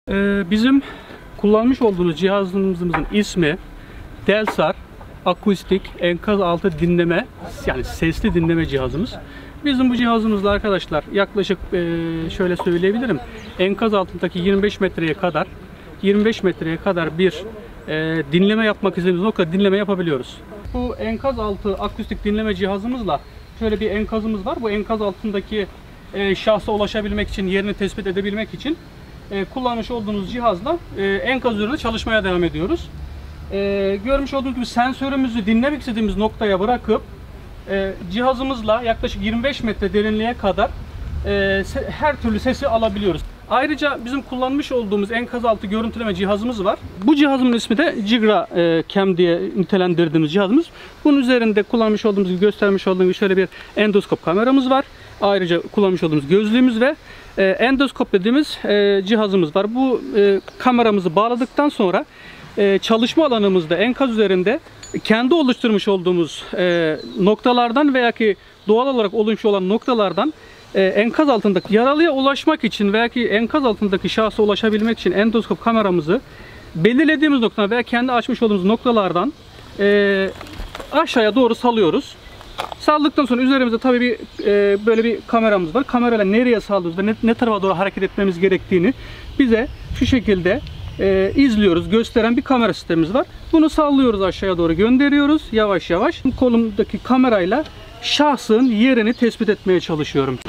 Bizim kullanmış olduğumuz cihazımızın ismi Delsar Akustik Enkaz Altı Dinleme, yani sesli dinleme cihazımız. Bizim bu cihazımızla arkadaşlar yaklaşık şöyle söyleyebilirim, enkaz altındaki 25 metreye kadar bir dinleme yapmak istediğimiz noktada dinleme yapabiliyoruz. Bu enkaz altı akustik dinleme cihazımızla şöyle bir enkazımız var. Bu enkaz altındaki şahsa ulaşabilmek için, yerini tespit edebilmek için kullanmış olduğumuz cihazla enkaz üzerinde çalışmaya devam ediyoruz. Görmüş olduğunuz gibi sensörümüzü dinlemek istediğimiz noktaya bırakıp cihazımızla yaklaşık 25 metre derinliğe kadar her türlü sesi alabiliyoruz. Ayrıca bizim kullanmış olduğumuz enkaz altı görüntüleme cihazımız var. Bu cihazımın ismi de Cigra Cam diye nitelendirdiğimiz cihazımız. Bunun üzerinde kullanmış olduğumuz gibi, göstermiş olduğum gibi şöyle bir endoskop kameramız var. Ayrıca kullanmış olduğumuz gözlüğümüz ve endoskop dediğimiz cihazımız var. Bu kameramızı bağladıktan sonra çalışma alanımızda enkaz üzerinde kendi oluşturmuş olduğumuz noktalardan veya ki doğal olarak oluşmuş olan noktalardan enkaz altındaki yaralıya ulaşmak için veya ki enkaz altındaki şahsa ulaşabilmek için endoskop kameramızı belirlediğimiz noktadan veya kendi açmış olduğumuz noktalardan aşağıya doğru salıyoruz. Saldıktan sonra üzerimizde tabii bir böyle bir kameramız var. Kamerayla nereye sallıyoruz ve ne tarafa doğru hareket etmemiz gerektiğini bize şu şekilde izliyoruz, gösteren bir kamera sistemimiz var. Bunu sallıyoruz, aşağıya doğru gönderiyoruz yavaş yavaş. Kolumdaki kamerayla şahsın yerini tespit etmeye çalışıyorum.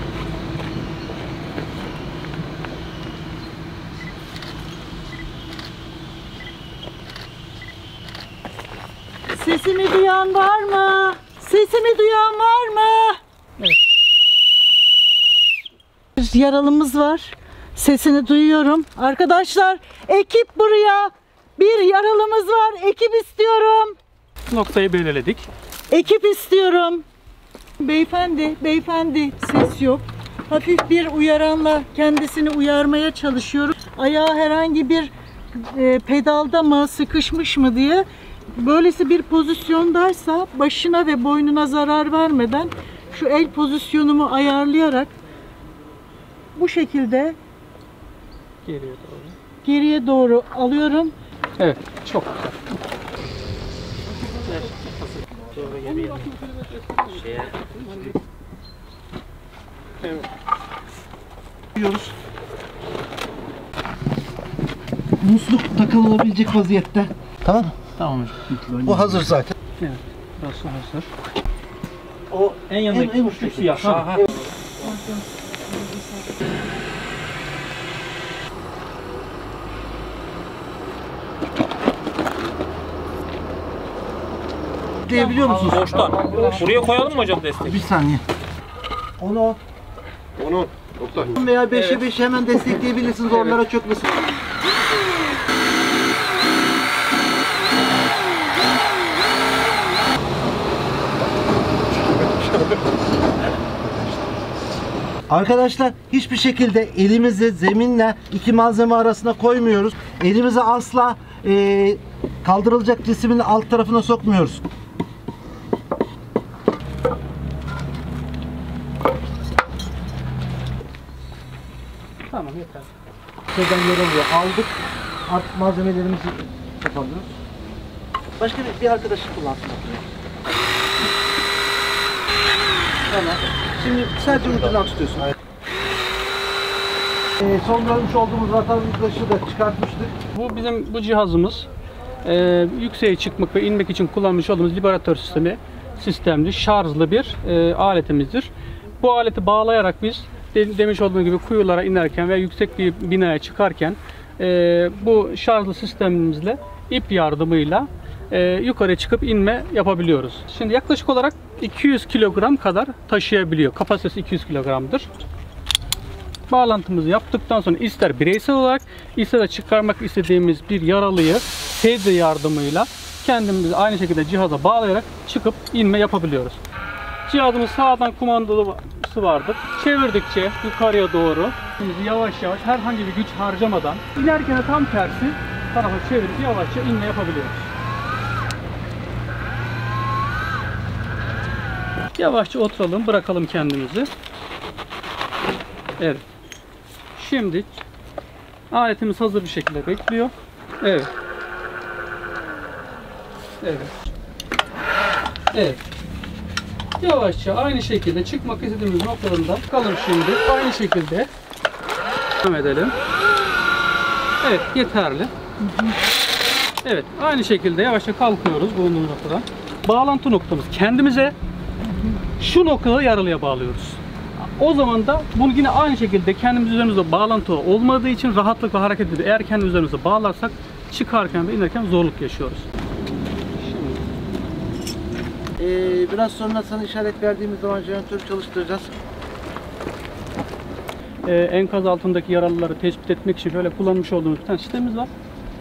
Sesimi duyan var mı? Sesimi duyan var mı? Evet. Yaralımız var. Sesini duyuyorum. Arkadaşlar, ekip buraya. Bir yaralımız var. Ekip istiyorum. Noktayı belirledik. Ekip istiyorum. Beyefendi ses yok. Hafif bir uyaranla kendisini uyarmaya çalışıyoruz. Ayağı herhangi bir pedalda mı, sıkışmış mı diye. Böylesi bir pozisyondaysa başına ve boynuna zarar vermeden şu el pozisyonumu ayarlayarak bu şekilde geriye doğru alıyorum. Evet, çok güzel. Evet. Diyoruz. Musluk takılabilecek vaziyette. Tamam mı? Tamam. Bu hazır zaten. Evet, burası hazır. O En yanındaki en uçlu siyah. Ha. Diyebiliyor musunuz? Boştan. Buraya koyalım mı hocam desteği? Bir saniye. Onu 10 veya 5'e 5 hemen destekleyebilirsiniz, oralara çökmesin. Arkadaşlar, hiçbir şekilde elimizi zeminle iki malzeme arasına koymuyoruz. Elimizi asla kaldırılacak cismin alt tarafına sokmuyoruz. Tamam, yeter. Şuradan yoruluyor. Aldık. Artık malzemelerimizi yapalıyoruz. Başka bir arkadaşı kullansın. Tamam. Şimdi sadece ucundan tutuyorsun. Son görmüş olduğumuz vatandaşı da çıkartmıştık. Bu bizim bu cihazımız yükseğe çıkmak ve inmek için kullanmış olduğumuz liberatör sistemli, şarjlı bir aletimizdir. Bu aleti bağlayarak biz demiş olduğum gibi kuyulara inerken ve yüksek bir binaya çıkarken bu şarjlı sistemimizle ip yardımıyla yukarı çıkıp inme yapabiliyoruz. Şimdi yaklaşık olarak 200 kilogram kadar taşıyabiliyor. Kapasitesi 200 kilogramdır. Bağlantımızı yaptıktan sonra ister bireysel olarak ister de çıkarmak istediğimiz bir yaralıyı teyze yardımıyla kendimizi aynı şekilde cihaza bağlayarak çıkıp inme yapabiliyoruz. Cihazımız sağdan kumandalısı vardır. Çevirdikçe yukarıya doğru yavaş yavaş herhangi bir güç harcamadan inerken de tam tersi tarafa çevirip yavaşça inme yapabiliyoruz. Yavaşça oturalım, bırakalım kendimizi. Evet. Şimdi Aletimiz hazır bir şekilde bekliyor. Evet. Evet. Evet. Yavaşça aynı şekilde çıkmak istediğimiz noktalarında çıkalım şimdi. Aynı şekilde devam edelim. Evet, yeterli. Evet, aynı şekilde yavaşça kalkıyoruz bulunduğumuz noktadan. Bağlantı noktamız kendimize, şu noktada yaralıya bağlıyoruz. O zaman da bunu yine aynı şekilde kendimiz üzerimizde bağlantı olmadığı için rahatlıkla hareket ediyor. Eğer kendimiz üzerimize bağlarsak çıkarken ve inerken zorluk yaşıyoruz. Biraz sonra sana işaret verdiğimiz zaman jeneratörü çalıştıracağız. Enkaz altındaki yaralıları tespit etmek için şöyle kullanmış olduğumuz bir tane sistemimiz var.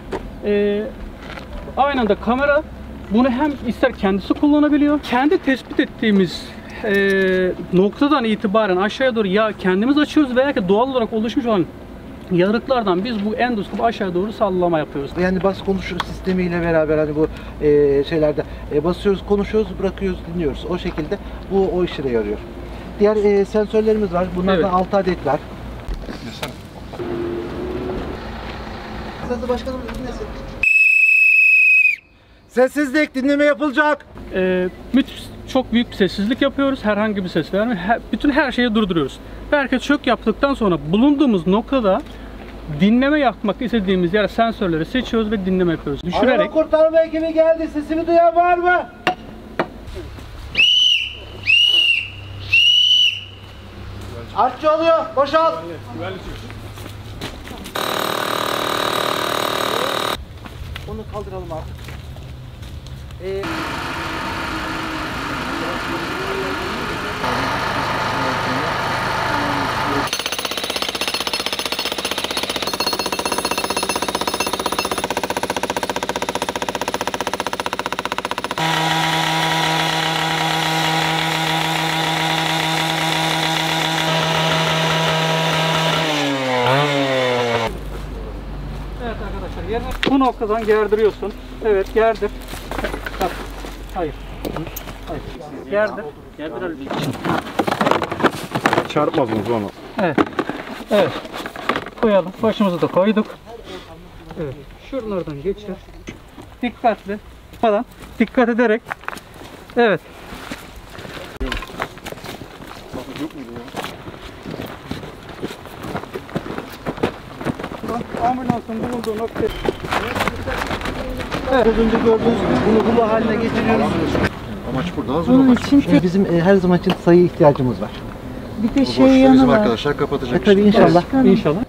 Aynı anda kamera bunu hem ister kendisi kullanabiliyor. Kendi tespit ettiğimiz noktadan itibaren aşağıya doğru ya kendimiz açıyoruz veya ki doğal olarak oluşmuş olan yarıklardan biz bu endoskopu aşağı doğru sallama yapıyoruz. Yani bas konuş sistemiyle beraber hani bu şeylerde basıyoruz, konuşuyoruz, bırakıyoruz, dinliyoruz. O şekilde bu o işe de yarıyor. Diğer sensörlerimiz var. Bunlardan Evet. 6 adet var. Nasıl başkanım dinlesin. Sessizlik, dinleme yapılacak. Çok büyük bir sessizlik yapıyoruz. Herhangi bir ses vermiyor. Bütün her şeyi durduruyoruz. Herkes çök yaptıktan sonra bulunduğumuz noktada dinleme yapmak istediğimiz yer sensörleri seçiyoruz ve dinleme yapıyoruz. Düşürerek. Arama kurtarma ekibi geldi. Sesimi duyan var mı? Artçı oluyor. Boşalt. Onu kaldıralım artık. Evet arkadaşlar, yerine bu noktadan gerdiriyorsun. Evet, gerdir. Bak. Hayır. Hayır. Gerdir. Gerdirelim. Çarpmadınız onu. Evet. Evet. Koyalım. Başımızı da koyduk. Evet. Şuralardan geçir. Dikkatli. Falan. Dikkat ederek. Evet. Ambulansın bulunduğu nokta. Az önce gördüğünüz bunu hulu haline getiriyoruz. Amaç burada hazır Bunun olmak. için Bizim her zaman için sayı ihtiyacımız var. bir de Bu şey boşluğu yanı bizim var. arkadaşlar kapatacak. Tabii inşallah. Başkanım, İnşallah.